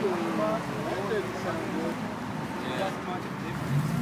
That doesn't sound good. Yeah. That's much difference.